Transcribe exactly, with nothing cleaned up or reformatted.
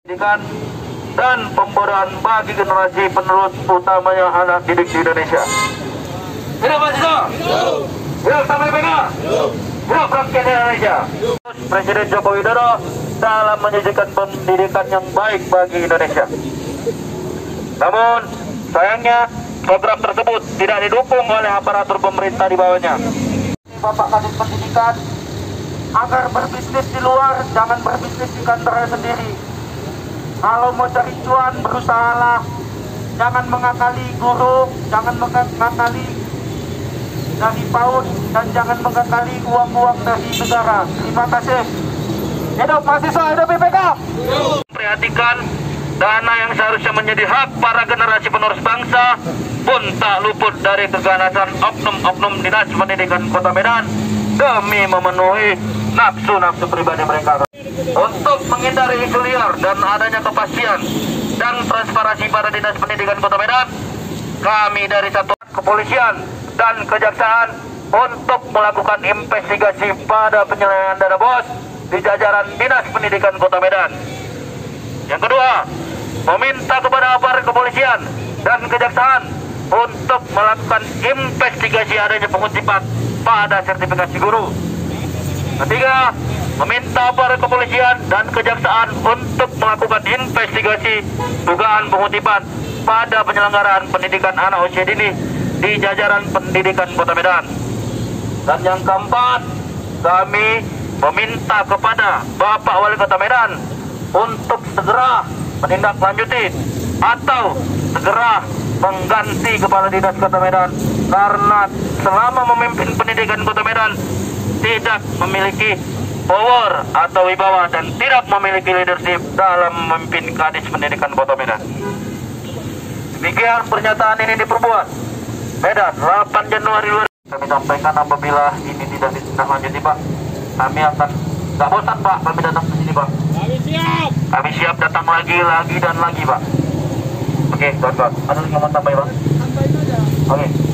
pendidikan dan pemberdayaan bagi generasi penerus utamanya anak didik di Indonesia. Hidup mahasiswa, hidup sampai P K, hidup rakyat Indonesia. Presiden Joko Widodo dalam menyajikan pendidikan yang baik bagi Indonesia. Namun sayangnya program tersebut tidak didukung oleh aparatur pemerintah di bawahnya. Bapak Kadis Pendidikan agar berbisnis di luar, jangan berbisnis di kantornya sendiri. Kalau mau cari cuan, berusahalah. Jangan mengakali guru, jangan mengakali dari PAUD, dan jangan mengakali uang-uang dari negara. Terima kasih. Hidup mahasiswa, hidup I P K. Perhatikan, dana yang seharusnya menjadi hak para generasi penerus bangsa pun tak luput dari keganasan oknum-oknum Dinas Pendidikan Kota Medan demi memenuhi nafsu-nafsu pribadi mereka. Untuk menghindari isu liar dan adanya kepastian dan transparansi pada Dinas Pendidikan Kota Medan, kami dari Satuan Kepolisian dan Kejaksaan untuk melakukan investigasi pada penyelewengan dana bos di jajaran Dinas Pendidikan Kota Medan. Yang kedua, meminta kepada aparat kepolisian dan kejaksaan untuk melakukan investigasi adanya pengutipan pada sertifikasi guru. Ketiga, meminta aparat kepolisian dan kejaksaan untuk melakukan investigasi dugaan pengutipan pada penyelenggaraan pendidikan anak usia dini di jajaran pendidikan Kota Medan. Dan yang keempat, kami meminta kepada Bapak Wali Kota Medan untuk segera menindaklanjuti atau segera mengganti Kepala Dinas Kota Medan, karena selama memimpin pendidikan Kota Medan tidak memiliki power atau wibawa dan tidak memiliki leadership dalam memimpin Kadis Pendidikan Kota Medan. Demikian pernyataan ini diperbuat Medan delapan Januari dua ribu dua puluh. Kami sampaikan apabila ini tidak ditindaklanjuti, Pak, kami akan nggak bosan, Pak, kami datang ke sini, Pak. Kami siap. Kami siap datang lagi, lagi dan lagi, Pak. Oke, kawan-kawan, ada yang mau tambah, Pak? Tambahin aja. Oke.